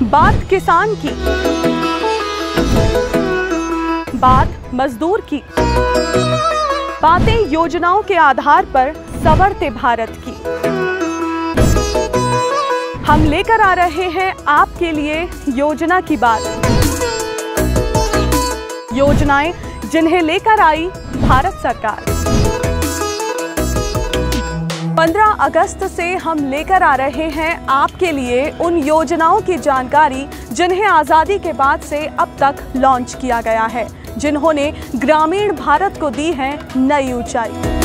बात किसान की, बात मजदूर की, बातें योजनाओं के आधार पर संवरते भारत की। हम लेकर आ रहे हैं आपके लिए योजना की बात, योजनाएं जिन्हें लेकर आई भारत सरकार। 15 अगस्त से हम लेकर आ रहे हैं आपके लिए उन योजनाओं की जानकारी जिन्हें आज़ादी के बाद से अब तक लॉन्च किया गया है, जिन्होंने ग्रामीण भारत को दी है नई ऊंचाई।